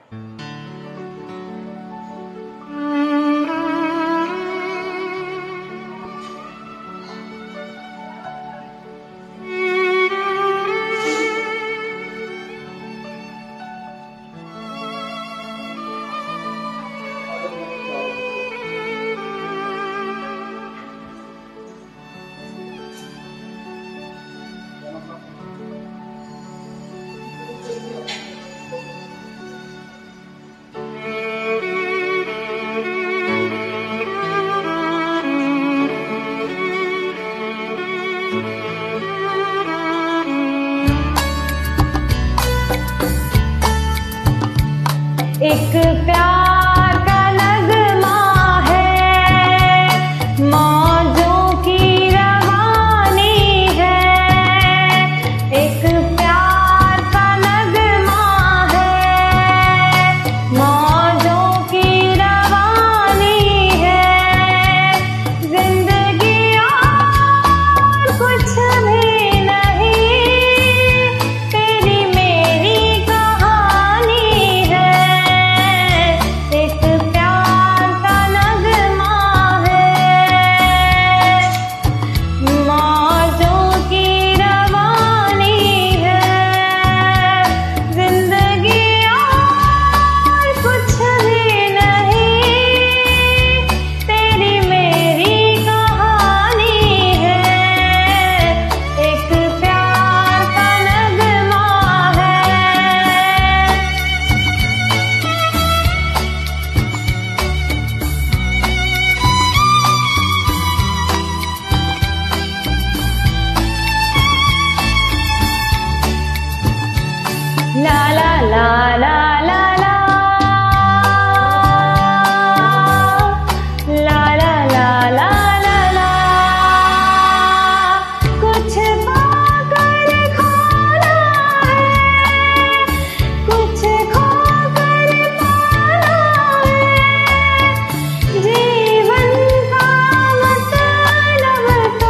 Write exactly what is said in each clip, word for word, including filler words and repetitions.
एक प्यार का नगमा है, मौजों की रवानी है। एक प्यार का नगमा है, मौजों की रवानी है। जिंदगी और कुछ भी नहीं, तेरी मेरी कहानी है। एक प्यार का नगमा है, मौजों की रवानी है। जिंदगी और कुछ भी नहीं, तेरी मेरी कहानी है। एक प्यार का नगमा है। ला ला ला ला ला ला ला ला ला ला ला ला। कुछ पाकर खोना है, कुछ खोकर पाना है। जीवन का मतलब तो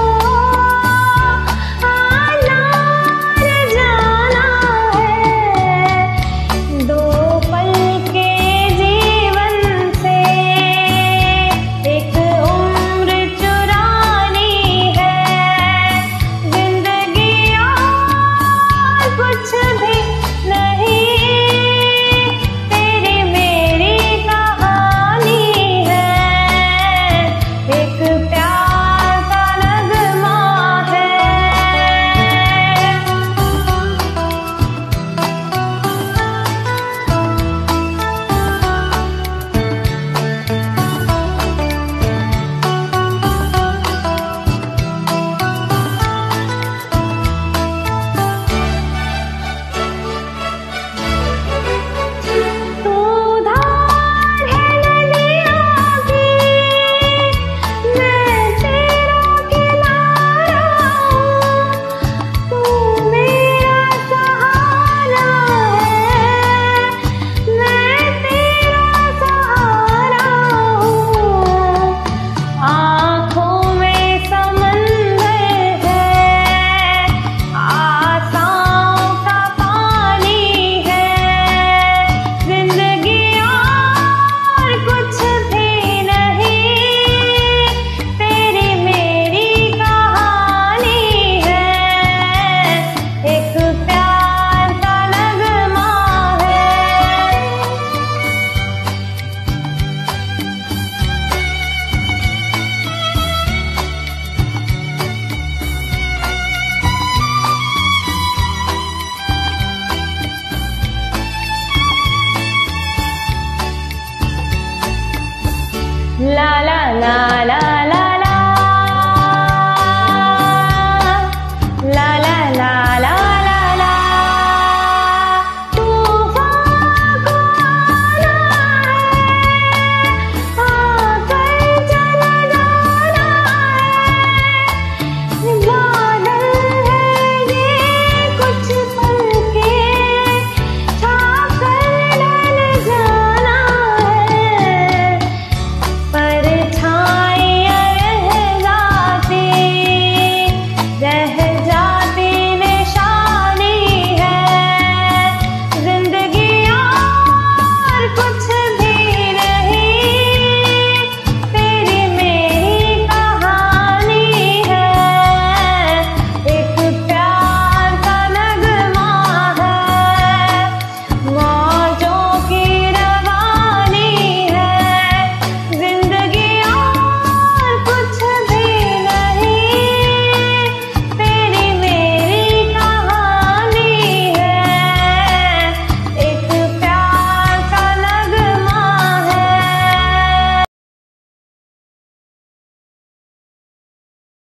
आना और जाना है। दो पल के जीवन से एक उम्र चुरानी है। जिंदगी और कुछ भी नहीं, तेरी मेरी कहानी है। एक प्यार का नगमा है। तू धार है नदियों की, मैं तेरा किनारा हूँ। तू मेरा सहारा है, मैं तेरा सहारा हूँ। आँखों में समंदर है, आशाओं का पानी है। जिंदगी और कुछ भी नहीं, तेरी मेरी कहानी है। एक प्यार का नगमा है। ला ला ला ला ला